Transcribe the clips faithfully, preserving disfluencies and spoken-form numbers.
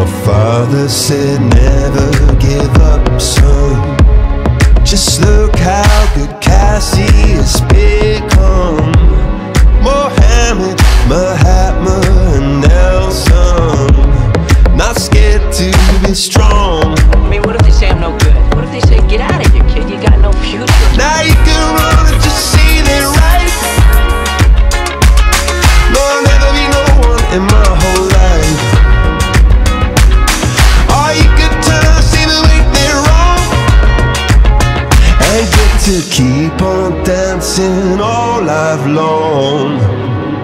My father said never give up, son. Just look how good Cassie has become. Mohammed, Mahatma and Nelson, not scared to be strong. I mean, what if they say I'm no good? What if they say, get out of here, kid, you got no future? Now you can run and just see it right. No, I'll never be no one in my whole life. Or you could turn, see the weak, they're wrong, and get to keep on dancing all life long.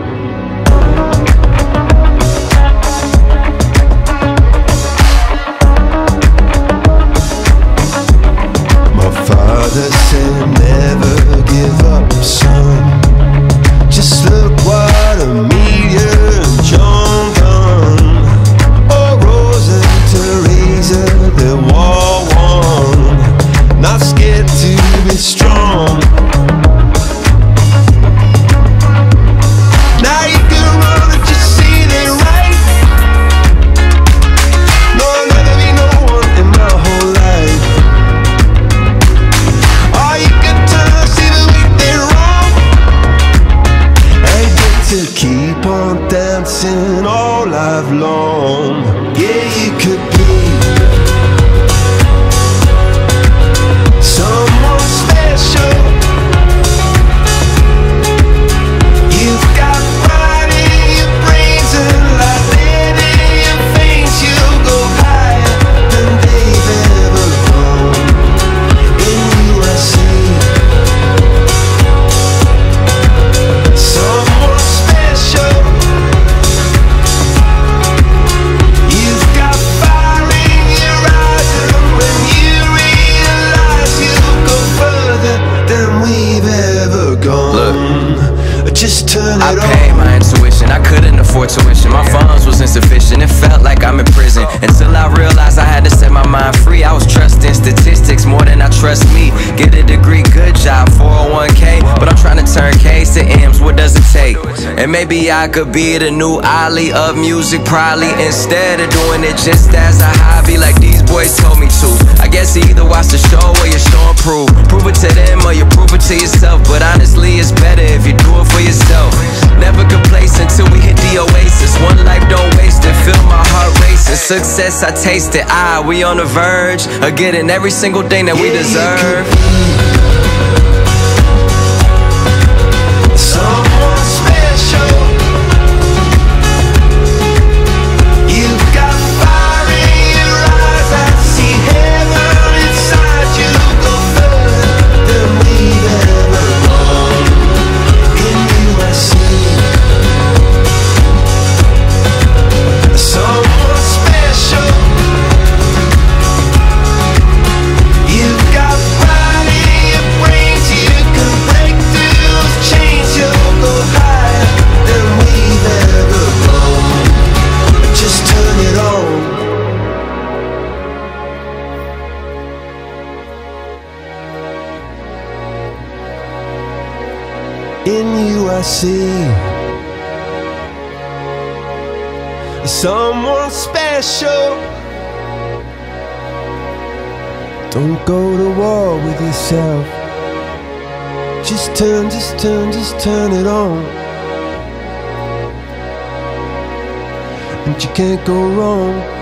Father said never give up, son. Just look what Amelia and John done. Oh, Rosa and Teresa, they're war one, not scared to be strong. Now you can run and just see it right. No, I'll never be no one in my whole life. To keep on dancing all life long. Yeah, you could be someone special. You've got pride in your brains and like lead in your veins. You'll go higher than they've ever gone. In you I see someone special. You've got fire in your eyes, and when you realize you'll go further than we've ever gone. Look, just turn it I on. paid my intuition, I couldn't afford tuition. My funds was insufficient, it felt like I'm in prison. Until I realized I had to set my mind free. I was trusting statistics more than I trust me. Get a degree, good job, four oh one K. But I'm trying to turn K's to M's, what does it take? And maybe I could be the new Ali of music, probably, instead of doing it just as a hobby like these boys told me to. I guess you either watch the show or you're showing proof. Prove it to them or you prove it to yourself. But honestly, it's better if you do it for yourself. Never complacent till we hit the oasis. One life, don't waste it, feel my heart racing. Success, I taste it, ah, we on the verge of getting every single thing that we deserve. Someone special. You've got fire in your eyes, I see heaven inside you. Go further than we've ever gone. In you I see someone special. You've got pride in your brains, you can break through those chains. You'll go higher than we've ever gone. Just turn it on. In you I see someone special. Don't go to war with yourself. Just turn, just turn, just turn it on. And you can't go wrong.